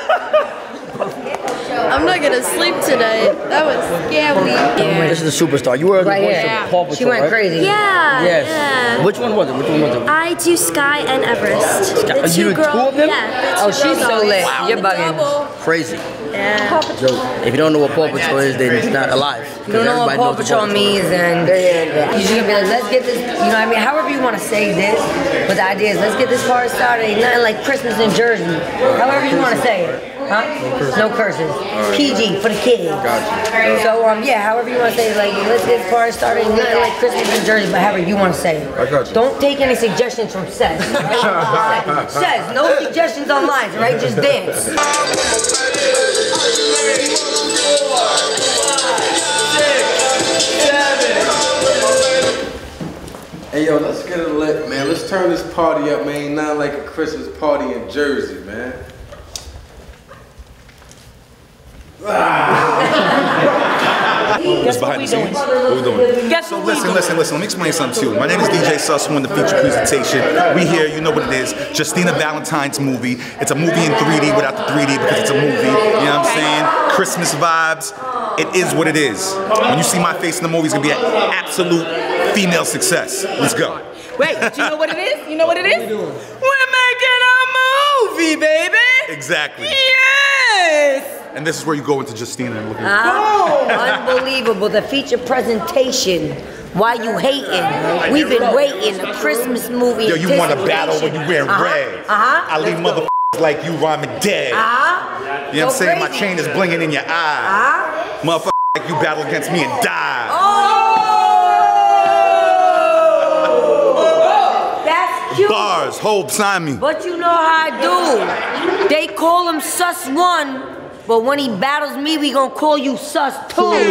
I'm not gonna sleep tonight. That was scary. Yeah. This is the superstar. You were the voice of Paw Patrol, She went crazy. Yeah. Yes. Yeah. Which one was it? I do Sky and Everest. You do two of them? Yeah. Oh, she's so lit. Wow. You're bugging. Crazy. Yeah. If you don't know what Paw Patrol is, then it's not alive. You don't know what Paw Patrol means, and you should be like, let's get this, you know what I mean? However you want to say this, but the idea is, let's get this party started. Ain't nothing like Christmas in Jersey. However you want to say it. Huh? No curses. PG for the kids. Gotcha. So, yeah, however you want to say it, like, let's get this party started. Ain't nothing like Christmas in Jersey, but however you want to say it. I got you. Don't take any suggestions from Seth. Right? Seth, no suggestions on mine, right? Just dance. Hey, yo, let's get it lit, man. Let's turn this party up, man. Not like a Christmas party in Jersey, man. What's behind the scenes? What we doing? Guess what we doing? Listen. Let me explain something to you. My name is DJ Sus, who won the feature presentation. We here, you know what it is. Justina Valentine's movie. It's a movie in 3D without the 3D because it's a movie. You know what I'm saying? Christmas vibes. It is what it is. When you see my face in the movie, it's gonna be an absolute female success. Let's go. Wait, do you know what it is? You know what it is? We're making a movie, baby! Exactly. Yes! And this is where you go into Justina and look at Unbelievable. The feature presentation. Why you hating? We've been waiting. A Christmas movie. Yo, you want to battle when you wear red. I leave motherfuckers like you rhyming dead. You know what I'm saying? My chain is blinging in your eye. Motherfuckers like you battle against me and die. That's cute. Bars, Hope, sign me. But you know how I do. They call him Sus 1, but when he battles me, we gonna call you Sus 2. On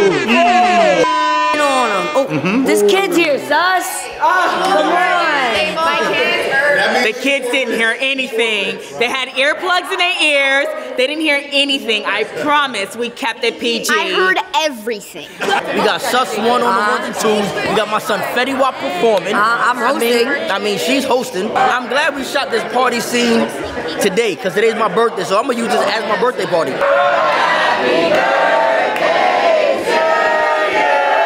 him. Oh, this kid's here, Sus. Come on. The kids didn't hear anything. They had earplugs in their ears. They didn't hear anything. I promise we kept it PG. I heard everything. We got Sus 1 on the 1s and 2s. We got my son Fetty Wap performing. I'm hosting. I mean, she's hosting. I'm glad we shot this party scene today because today's my birthday, so I'm gonna use this as my birthday party. Happy birthday to you.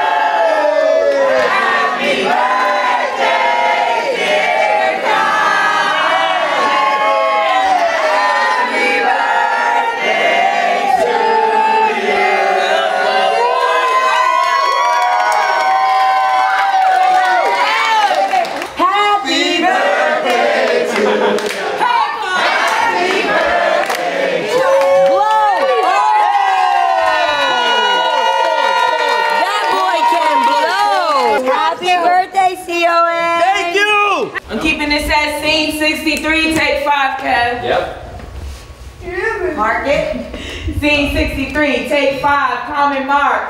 Happy birthday, dear I'm keeping this at scene 63, take 5, Kev. Yep. Mark it. Scene 63, take 5, comment mark.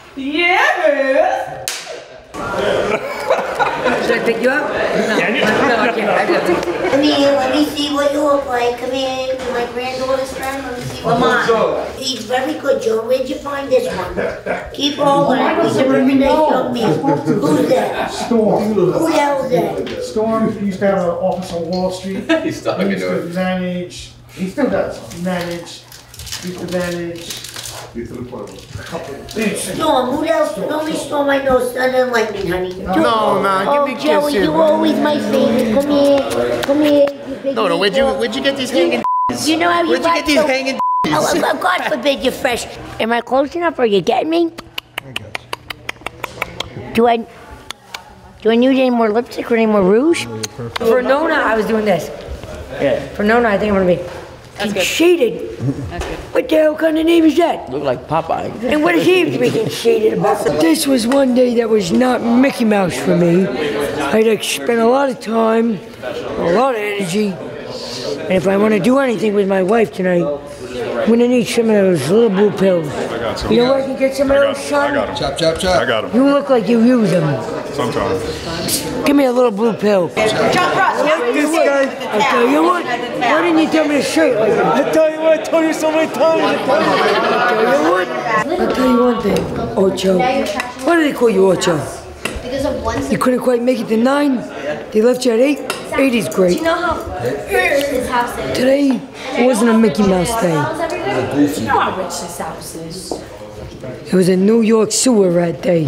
Yeah, Should I pick you up? No, I can't. Let me see what you look like. Come here, you're my granddaughter's friend. Let me see what Lamont. He's very good, Joe. Where'd you find this one? Keep rolling. He's a very nice young man. Who's that? Storm. Who the hell is that? Storm used to have an office on Wall Street. He's talking He used to to it. manage. He still does. Manage. Used to manage. A couple of things. Storm, who else? The only Storm I know is Thunder and Lightning, honey. No, give me Joey, kisses. you were always my favorite. Come here. Come here. You big No, where'd you get these hanging? You know how you Where'd you get these hanging? Oh, God forbid you're fresh. Am I close enough or are you getting me? Do I need any more lipstick or any more rouge? For Nona, I was doing this. Yeah. For Nona, I think I'm gonna be shaded. That's good. What the hell kind of name is that? Look like Popeye. And what is he getting shaded about? This was one day that was not Mickey Mouse for me. I had to spend a lot of time, a lot of energy, and if I want to do anything with my wife tonight, I'm gonna need some of those little blue pills. You know where I can get some of those, son? I got him. Chop, chop, chop. I got him. You look like you use them. Sometimes. Give me a little blue pill. Jump Ross, This guy, I tell you what, why didn't you tell me to say it like that? I tell you what, I told you so many times. I tell you one thing, Ocho. Why do they call you Ocho? Because of one. You couldn't quite make it to 9. They left you at 8. 8 is great. Do you know how rich this house is? Today wasn't a Mickey Mouse day. You know how rich this house is. It was a New York sewer rat day.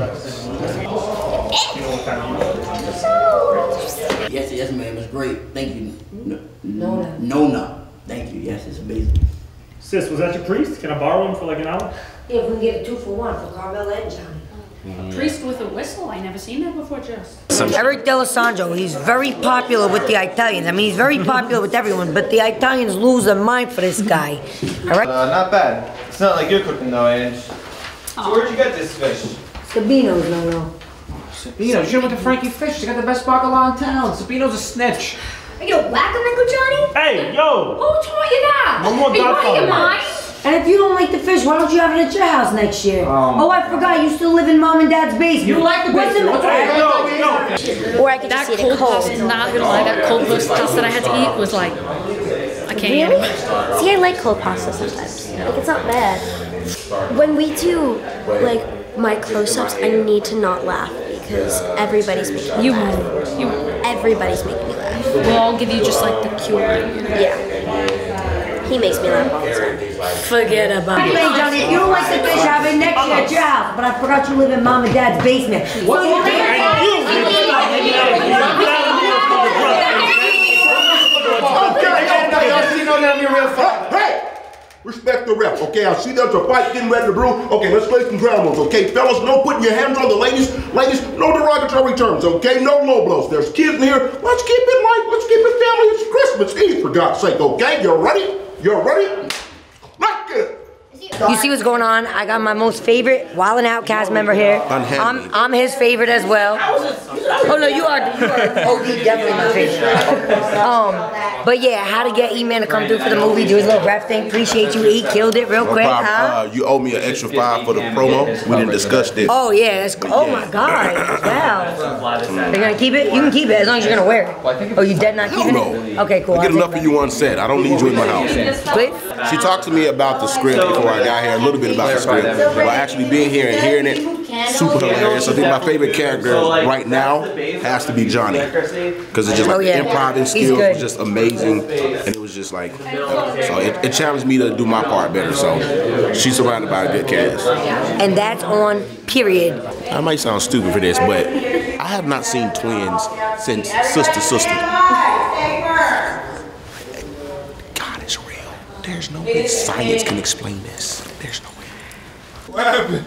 Yes, ma'am. It was great. Thank you. Nona. Thank you. Yes, it's amazing. Sis, was that your priest? Can I borrow him for like an hour? Yeah, if we can get a 2 for 1 for Carmela and Johnny. A priest with a whistle? I never seen that before, Jess. Eric D'Alessandro, he's very popular with the Italians. I mean, he's very popular with everyone, but the Italians lose their mind for this guy. All right? Not bad. It's not like you're cooking though, Ange. So where'd you get this fish? Sabino's, no. Sabino, you should've went to Frankie Fish. They got the best bacala in town. Sabino's a snitch. Are you a whack Uncle Johnny? Hey, yo! Who taught you that? One more Are you out of your Godfather. mind? And if you don't like the fish, why don't you have it at your house next year? Oh, I forgot, you still live in Mom and Dad's basement. You like the basement. What's Hey, yo! Or I could just eat it cold. Not gonna lie, that cold roast pasta that I had to eat was like, I can't eat Really? it. See, I like cold pasta sometimes. Like, it's not bad. When we do, like, my close-ups, I need to not laugh because everybody's making me laugh. Everybody's making me laugh. We'll all give you just like the cure. Yeah. He makes me laugh all the time. Forget about it. Hey, Johnny, if you don't like the fish, have it next year at your house. But I forgot you live in Mom and Dad's basement. What? Hey! Respect the ref, okay? I see there's a fight getting ready to brew. Okay, let's lay some ground rules, okay? Fellas, no putting your hands on the ladies. Ladies, no derogatory terms, okay? No low blows. There's kids in here. Let's keep it light. Let's keep it family. It's Christmas Eve, for God's sake, okay? You ready? You ready? Let's get it. You see what's going on? I got my most favorite Wild 'N Out cast member here. I'm his favorite as well. Oh no, you are definitely my favorite. But yeah, how to get E-Man to come through for the movie, do his little ref thing. Appreciate you, E. Killed it real quick, huh? You owe me an extra $5 for the promo. We didn't discuss this. Oh yeah, that's oh my god. Wow. They're gonna keep it? You can keep it as long as you're gonna wear it. Oh, you dead not keeping it? Okay, cool. I get enough of you on set. I don't need you in my house. Split? She talked to me about the script before I got here, a little bit about the script. But actually being here and hearing it, super hilarious. I think my favorite character right now has to be Johnny. Because it's just like the improv skills was just amazing. And it was just like, so it challenged me to do my part better. So she's surrounded by a good cast. And that's on period. I might sound stupid for this, but I have not seen twins since Sister. God, it's real. There's no way science can explain this. There's no way. What happened?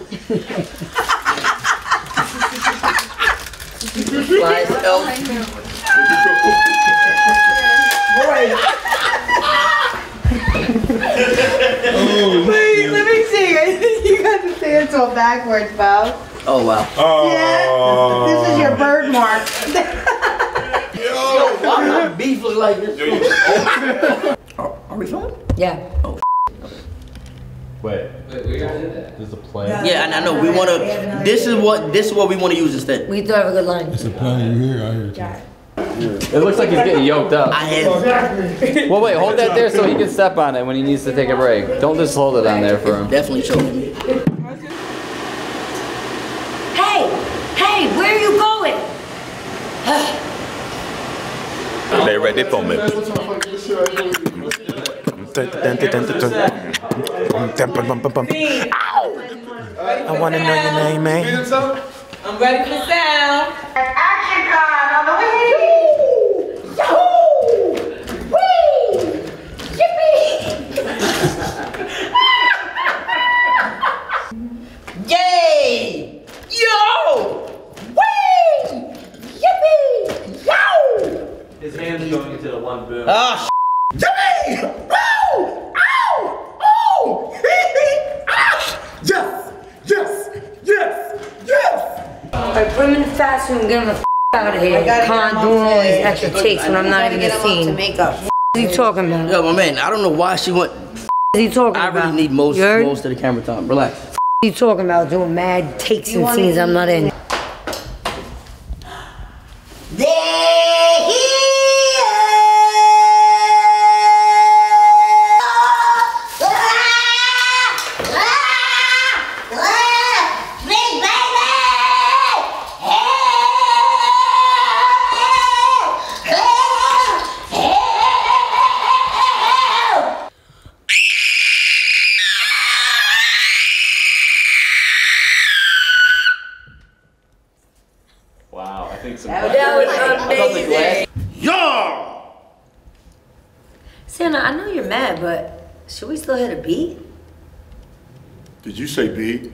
Wait, let me see. I think you got the dance all backwards, Bo. Oh wow. Yeah. This is your bird mark. Yo, why my beef look like this? Are we fine? Yeah. Oh. Wait, we got that. There's a plan. Yeah, and I know we want to. This is what we want to use instead. We thought of a good line. It's a plan. You hear? It looks like he's getting yoked up. I am. Well, wait, hold that there so he can step on it when he needs to take a break. Don't just hold it on there for him. Definitely show him. Hey, where are you going? They ready for me. I want to know your name, man. I'm ready for sound. Action card on the way. Yahoo! Whee! Yippee! Yay! Yo! Whee! Yippee! Yo! His hand's going into the one boom. Oh, Yippee! Woo! Ow! Oh! Yes! Alright, put him in the fast food and get him the out of here. Can't do all these extra takes when I'm not even in the scene. What are you talking about? Yo, my man, I don't know why she went. What are you talking about? I really need most of the camera time. Relax. What are you talking about? Doing mad takes and scenes I'm not in. Wow, I think some. That was amazing. Yeah! Santa, I know you're mad, but should we still hit a beat? Did you say B?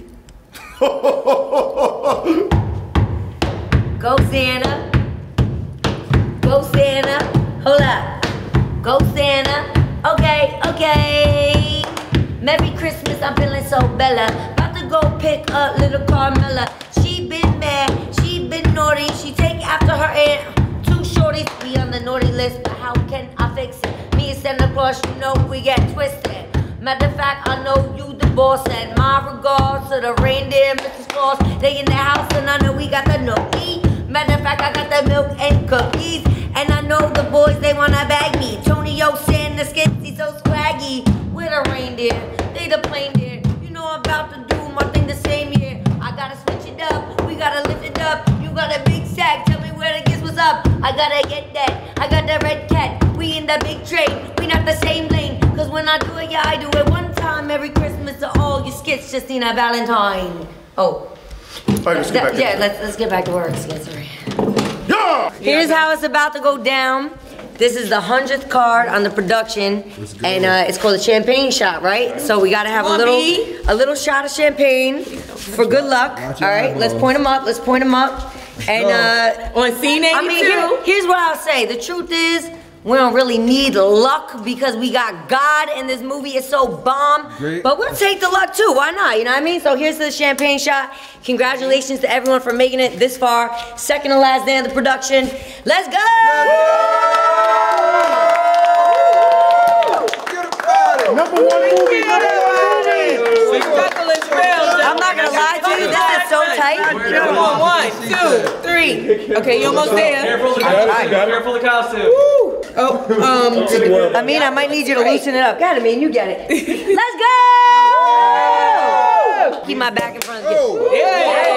Go Santa. Go Santa. Hold up. Go Santa. Okay. Merry Christmas, I'm feeling so bella. About to go pick up little Carmela. She been mad, she been naughty. She take after her aunt. 2 shorties be on the naughty list, but how can I fix it? Me and Santa Claus, you know we get twisted. Matter of fact, I know you the boss, and my regards to the reindeer, Mrs. Claus. They in the house, and I know we got the nookie. Matter of fact, I got the milk and cookies, and I know the boys, they wanna bag me. Tony O, Santa Skits, he's so swaggy. We're the reindeer, they the plain deer. You know I'm about to do my thing the same year. I got I gotta get that. I got the red cat. We in the big train. We not the same lane. Cause when I do it, yeah, I do it one time. Merry Christmas to all you skits, Justina Valentine. Oh. Let's get back to work. Here's how it's about to go down. This is the 100th card on the production, and it's called a champagne shot, right? So we gotta have a little shot of champagne for good luck. All right, let's point them up. Let's point them up. And on scene 82. I mean, here's what I'll say. The truth is, we don't really need luck because we got God and this movie is so bomb. Great. But we'll take the luck too. Why not? You know what I mean? So here's the champagne shot. Congratulations to everyone for making it this far. Second to last day of the production. Let's go! Number one movie. I'm not gonna lie to you, this is so tight. 1, 2, 3. Okay, you're almost there. Careful of the costume. I mean, I might need you to loosen it up. Got it, man, you get it. Let's go! Keep my back in front of you. Yeah.